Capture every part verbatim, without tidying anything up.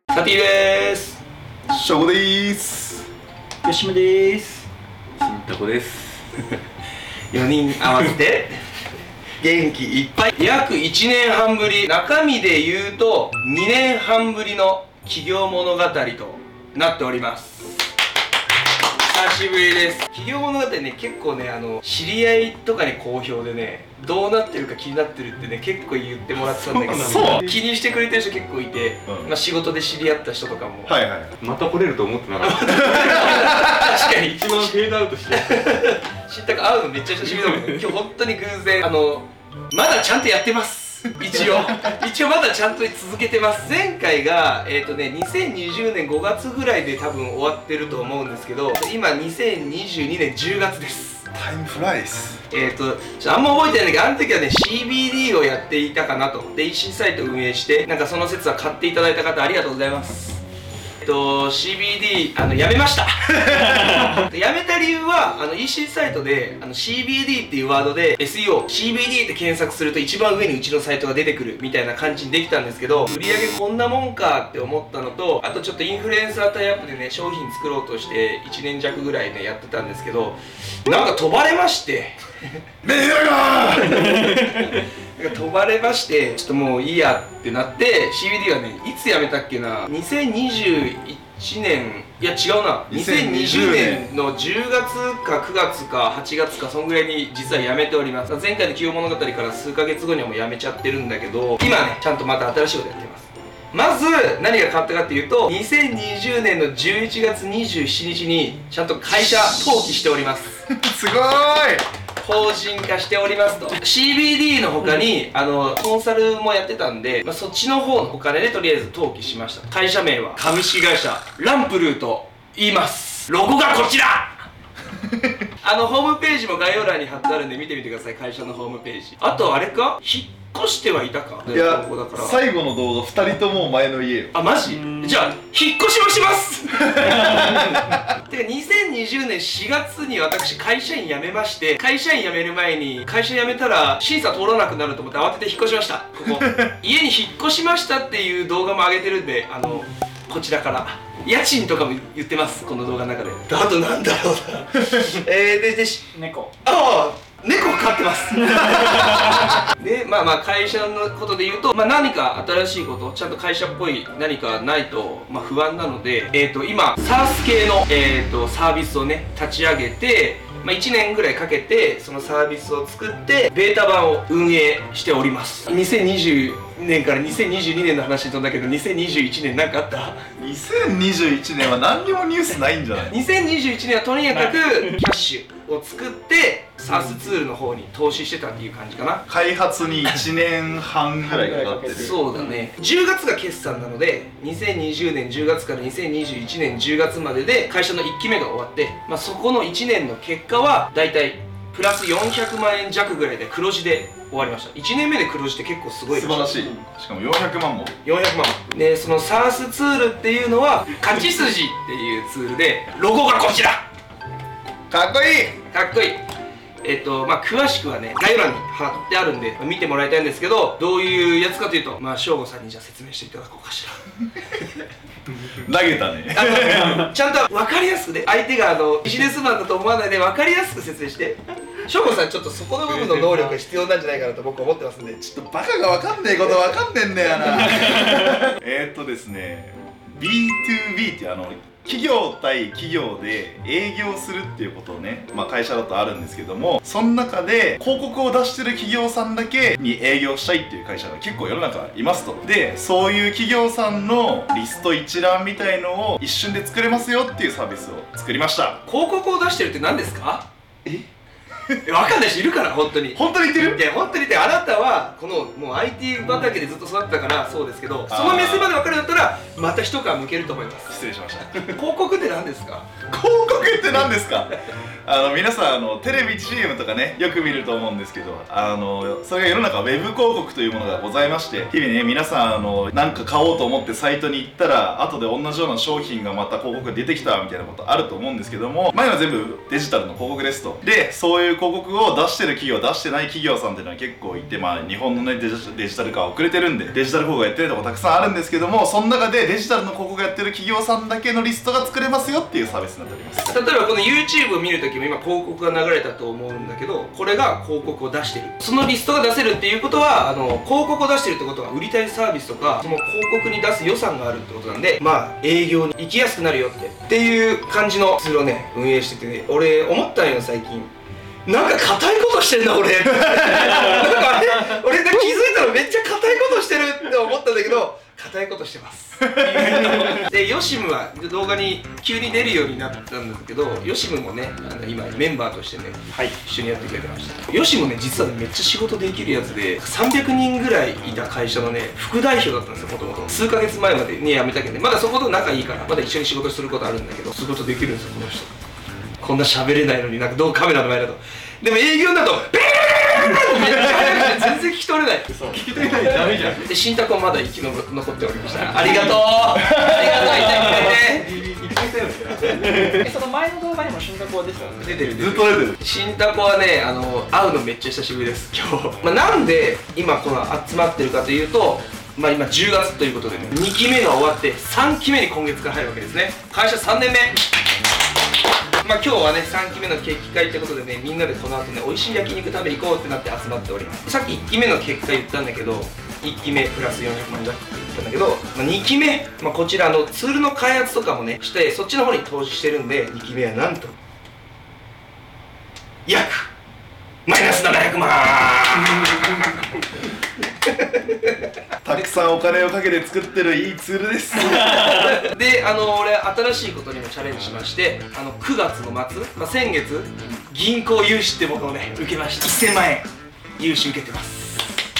サティでーす。 ショゴでーす。 吉村でーす。 新タコです。よにん合わせて元気いっぱい。約いちねんはんぶり、中身で言うとにねんはんぶりの起業物語となっております。久しぶりです。起業物語ね、結構ね、あの知り合いとかに好評でね、どうなってるか気になってるってね、結構言ってもらってたんだけど、 そう気にしてくれてる人結構いて、うん、まあ仕事で知り合った人とかも、 はいはい、 また来れると思ってなかった。 確かに一番フェードアウトして知ったか会うのめっちゃ久しぶりだもんね。今日本当に偶然、あのまだちゃんとやってます。一応一応まだちゃんと続けてます。前回がえっ、ー、とねにせんにじゅうねんごがつぐらいで多分終わってると思うんですけど、今にせんにじゅうにねんじゅうがつです。 タイムフライス。 えっとちょっとあんま覚えてないんだけど、あの時はね シービーディー をやっていたかなと。で イーシー サイトを運営して、なんかその説は買っていただいた方ありがとうございます。えっと シービーディー あのやめましたやめた理由は、あの イーシー サイトであの シービーディー っていうワードで エスイーオー、シービーディー って検索すると一番上にうちのサイトが出てくるみたいな感じにできたんですけど、売り上げこんなもんかって思ったのと、あとちょっとインフルエンサータイアップでね商品作ろうとしていちねん弱ぐらいねやってたんですけど、なんか飛ばれましてメールがなんか飛ばれまして、ちょっともういいやってなって、 シービーディー はねいつ辞めたっけな、にせんにじゅういちねん、いや違うな、にせんにじゅうねんのじゅうがつかくがつかはちがつか、そんぐらいに実は辞めております。前回の起業物語から数ヶ月後にはもう辞めちゃってるんだけど、今ねちゃんとまた新しいことやってます。まず何が変わったかっていうと、にせんにじゅうねんのじゅういちがつにじゅうしちにちにちゃんと会社登記しておりますすごーい、 法人化しておりますと。 シービーディー の他にあのコンサルもやってたんで、まあ、そっちの方のお金でとりあえず登記しました。会社名は株式会社ランプルーと言います。ロゴがこちらあのホームページも概要欄に貼ってあるんで見てみてください。会社のホームページ。あとあれか、引っ越してはいたか。 いや、最後の動画ふたりとも前の家よ。 あ、マジ？じゃあ引っ越しをしますでにせんにじゅうねんしがつに私会社員辞めまして、会社員辞める前に会社辞めたら審査通らなくなると思って慌てて引っ越しました。ここ家に引っ越しましたっていう動画も上げてるんで、あのこちらから家賃とかも言ってます、この動画の中で。あとなんだろうなえーででし猫、 ああ猫飼ってますで、まあまあ会社のことで言うと、まあ、何か新しいこと、ちゃんと会社っぽい何かないと、まあ、不安なので、えー、と今 SaaS 系の、えー、とサービスをね立ち上げて、まあ、いちねんぐらいかけてそのサービスを作ってベータ版を運営しております。にせんにじゅうねんからにせんにじゅうにねんの話に飛んだけど、にせんにじゅういちねん何かあった？ にせんにじゅういちねんは何にもニュースないんじゃない？ にせんにじゅういちねんはとにかくキャッシュを作って SaaS ツールの方に投資してたっていう感じかな。 開発にいちねんはんぐらいかかってるそうだね。じゅうがつが決算なので、にせんにじゅうねんじゅうがつからにせんにじゅういちねんじゅうがつまでで会社のいっきめが終わって、まあ、そこのいちねんの結果はだいたいプラスよんひゃくまんえん弱ぐらいで黒字で終わりました。いちねんめで黒字って結構すごい。 素晴らしい。しかもよんひゃくまんも。 よんひゃくまんで、その SaaS ツールっていうのは勝ち筋っていうツールで、ロゴがこちら。 かっこいいかっこいい。えっとまあ詳しくはね概要欄に貼ってあるんで見てもらいたいんですけど、どういうやつかというと、まあ翔吾さんにじゃあ説明していただこうかしら投げたねあちゃんと分かりやすくね、相手があのビジネスマンだと思わないで分かりやすく説明して。翔吾さんちょっとそこの部分の能力が必要なんじゃないかなと僕は思ってますんで。 ちょっとバカが分かんねえこと分かんねえんだよなえっとですね ビーツービー ってあの企業対企業で営業するっていうことをね、まあ、会社だとあるんですけども、その中で広告を出してる企業さんだけに営業したいっていう会社が結構世の中いますと。でそういう企業さんのリスト一覧みたいのを一瞬で作れますよっていうサービスを作りました。 広告を出してるって何ですか？え分かんない人いるから、本当に本当に言ってる？ いや本当に言って、あなたはこのもう アイティー 畑でずっと育ったからそうですけど、その目線まで分かるんだったらまた一皮むけると思います。 失礼しました広告って何ですか？ 広告って何ですか？あの皆さんあのテレビ シーエム とかねよく見ると思うんですけど、あのそれが世の中ウェブ広告というものがございまして、日々ね皆さんあのなんか買おうと思ってサイトに行ったら後で同じような商品がまた広告が出てきたみたいなことあると思うんですけども、前は全部デジタルの広告ですと。でそういう広告を出してる企業出してない企業さんっていうのは結構いて、まあ日本のねデジデジタル化は遅れてるんでデジタル広告やってるとこたくさんあるんですけども、その中でデジタルの広告やってる企業さんだけのリストが作れますよっていうサービスになっております。 例えばこの YouTube を見るときも今広告が流れたと思うんだけど、これが広告を出してる、そのリストが出せるっていうことは、あの広告を出してるってことは売りたいサービスとかその広告に出す予算があるってことなんで、まあ営業に行きやすくなるよってっていう感じのツールをね運営しててね、俺思ったんよ最近、なんか硬いことしてんな俺なんかあれ俺で気づいたらめっちゃ硬いことしてるって思ったんだけど、硬いことしてますでヨシムは動画に急に出るようになったんだけど、ヨシムもねあの今メンバーとしてね、はい、一緒にやってくれてました。ヨシムね実はねめっちゃ仕事できるやつで、さんびゃくにんぐらいいた会社のね副代表だったんですよもともと。数ヶ月前までに辞めたけどね、まだそこと仲いいからまだ一緒に仕事することあるんだけど、仕事できるんですよこの人。こんな喋れないのになんかどうカメラの前だと、でも営業だとベーンめっちゃ速くて全然聞き取れない。 聞き取れないとダメじゃん。 で新宅はまだ生き残っておりました。ありがとうありがとう言ってくれて。 えその前の動画にも新宅は出てたんです出てるずっと出てる。 新宅はねあの会うのめっちゃ久しぶりです今日。まあ、なんで今この集まってるかというと、まあ今じゅうがつということでねにきめが終わってさんきめに今月から入るわけですね。会社さんねんめ。まあ今日はねさんきめの決起会ということでね、みんなでこの後ね美味しい焼肉食べ行こうってなって集まっております。さっきいっきめの結果言ったんだけど、いっきめプラスよんひゃくまんだって言ったんだけど、まあ、にきめ、まあ、こちらのツールの開発とかもねしてそっちの方に投資してるんで、にきめはなんと約マイナスななひゃくまんたくさんお金をかけて作ってるいいツールですで、あの俺新しいことにもチャレンジしまして、あのくがつの末、まあ、先月銀行融資ってものをね受けました。せんまんえん融資受けてます。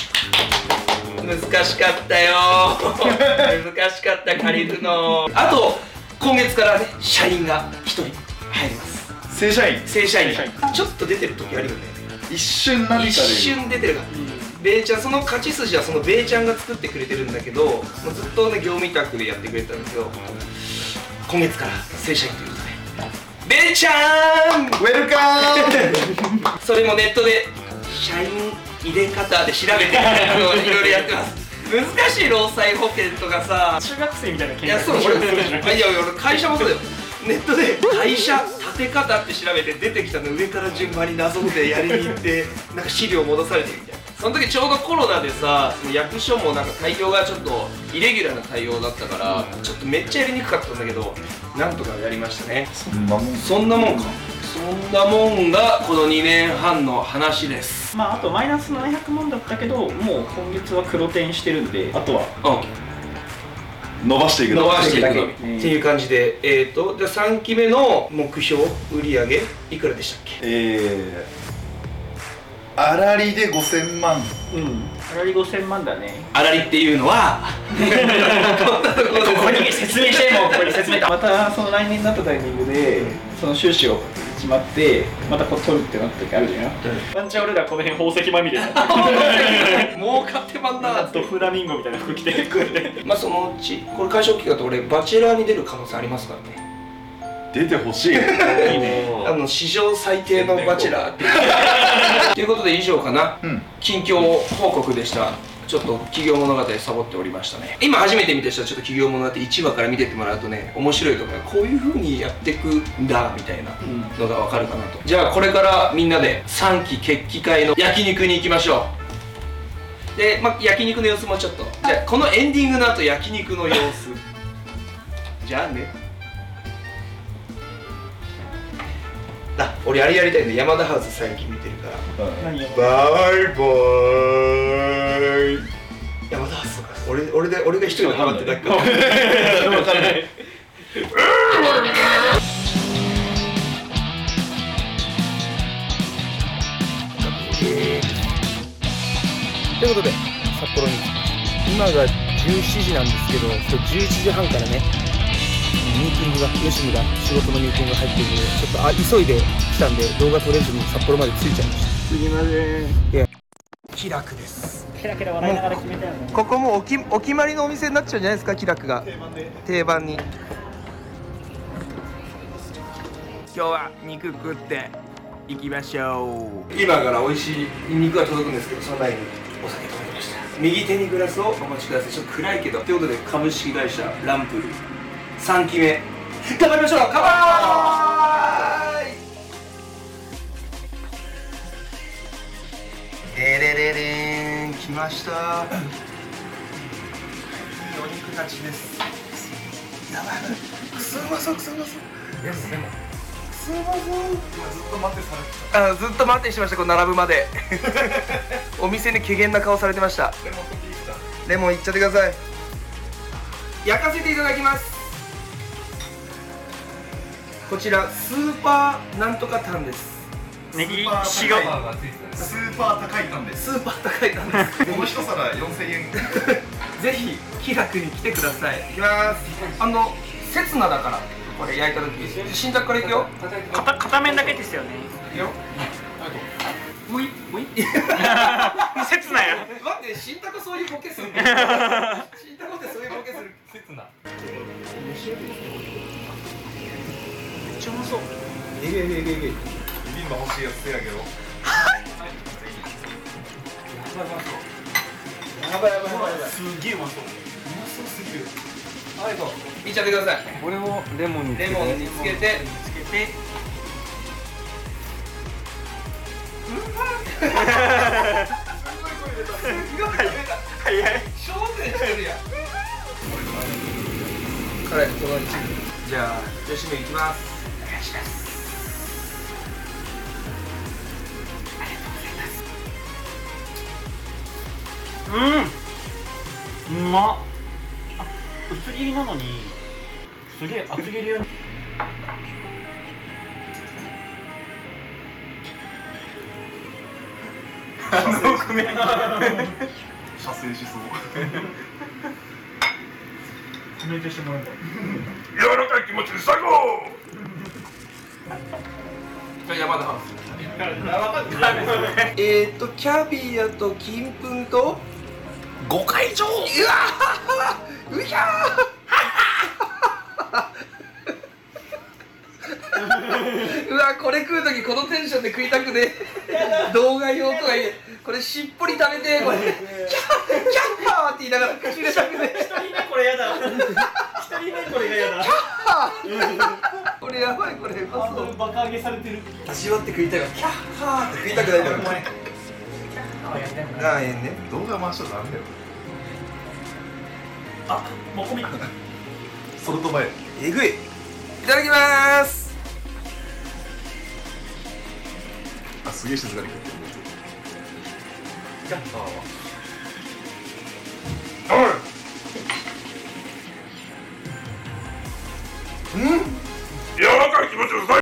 難しかったよ難しかった借りるの。あと今月からね社員がひとり入ります。 正社員正社員ちょっと出てる時あるよね。 一瞬何かで一瞬出てるから、ベイちゃん、その勝ち筋はそのベイちゃんが作ってくれてるんだけど、もうずっとね業務委託でやってくれてたんですけど、今月から正社員ということでベイちゃんウェルカーそれもネットで社員入れ方で調べてあのいろいろやってます。難しい労災保険とかさ、 中学生みたいな。 いやそう俺いやいや俺会社もそうだよ。ネットで会社立て方って調べて出てきたの上から順番になぞってやりに行ってなんか資料戻されてるみたいな。その時ちょうどコロナでさ、役所もなんか対応がちょっとイレギュラーな対応だったからちょっとめっちゃやりにくかったんだけど、なんとかやりましたね。 そんなもんそんなもんか。そんなもんがこのにねんはんの話です。 まああとマイナスななひゃくまんだったけど、もう今月は黒点してるんで、あとはうん伸ばしていく伸ばしていくのうんっていう感じで、えーとじゃあさんきめの目標売上いくらでしたっけ？ えー、粗利でごせんまん。 うん粗利ごせんまんだね。 粗利っていうのはこんなところでここに説明してもうここに説明またその来年になったタイミングでその収支を決まってまたこう取るってなった時あるじゃん。ワンチャン俺らこの辺宝石まみれになって儲かってまんなーって。 ドフラミンゴみたいな服着てこうやってまあそのうちこれ会社大きかったら俺バチェラーに出る可能性ありますからね。 出てほしいいいね。 あの史上最低のバチェラーっていうということで以上かな、 うん、 近況報告でした。ちょっと企業物語サボっておりましたね。今初めて見た人はちょっと企業物語いちわから見てってもらうとね面白いとかこういう風にやっていくんだみたいなのが分かるかなと。じゃあこれからみんなでさんき決起会の焼肉に行きましょう。で、まあ、焼肉の様子もちょっとじゃあこのエンディングの後焼肉の様子じゃあね。あ、俺あれやりたいんで山田ハウス最近見てるから何よバイバーイ。山田ハウスとか俺俺で俺が一人でハマってたっけ。 分かんないということで札幌に今がじゅうしちじなんですけど、じゅういちじはんからねミーティングがヨシムが仕事のミーティングが入ってるのでちょっとあ急いで来たんで動画撮れずに札幌まで着いちゃいました。 すみません。 いや気楽です。 ケラケラ笑いながら決めたよね。 ここもおきお決まりのお店になっちゃうんじゃないですか。気楽が定番に。今日は肉食って行きましょう。今から美味しい肉が届くんですけど、その前にお酒届きました。右手にグラスをお持ちください。ちょっと暗いけど。ということで株式会社ランプルさんきめ頑張りましょう。乾杯。レレレレーン来ました。いいお肉たちです。やばいやばい。くすうまそうくすうまそう。いやでもくすうまそう。 今ずっと待ってされてた。 あずっと待ってしてました。この並ぶまで。お店に怪げな顔されてました。 レモンとピースだ。 レモンいっちゃってください。焼かせていただきます。こちらスーパーなんとかタンです。 ネギスーパーし高いがスーパー高いタンです。 スーパー高いタンです。 この一皿よんせんえん。 ぜひ気楽に来てください。いきます。あの刹那だからこれ焼いた時新宅からいくよ。 片片面だけですよね。 いくよ。ういういう切なや。 待って新宅そういうボケする。新宅ってそういうボケする。刹那。めっちゃうまそう。えげえげえげえげえ。 ビンバ欲しいやつ手あげろ。 やばいやばいやばいやばい。 すげえうまそう。 うまそうすぎる。はいといっちゃってください。 これをレモンにつけてレモンにつけてつけて。 早い。焦点してるやん。辛いこのじゃあよしめいきます。お願いします。 うん。うまっ。あ、薄切りなのにすげえ厚切りよ。 射精しそう。 抜いてしてもらえば。 柔らかい気持ちで最高。 じゃあ山田ハウス。えーとキャビアと金粉とごかい以上。 うわーうひゃーうわこれ食うときこのテンションで食いたくね動画用とはいえこれしっぽり食べてこれキャッキャッって言いながら口入れたくね一人目これやだ。一人目これがやだ。 これやばいこれうまハードそうルバカ上げされてる。 味わって食いたいからキャッハーって食いたくないんだからああええね動画回しちゃダメだよ。 あ、もこみ。 ソルトバイ。 えぐいいただきまーす。 あ、すげえ静かに食ってる。 じゃあうん柔らかい気持ちで最